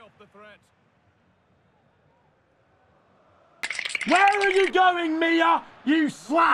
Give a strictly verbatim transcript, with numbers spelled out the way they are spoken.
yourself the threat. Where are you going, Mia? You slut!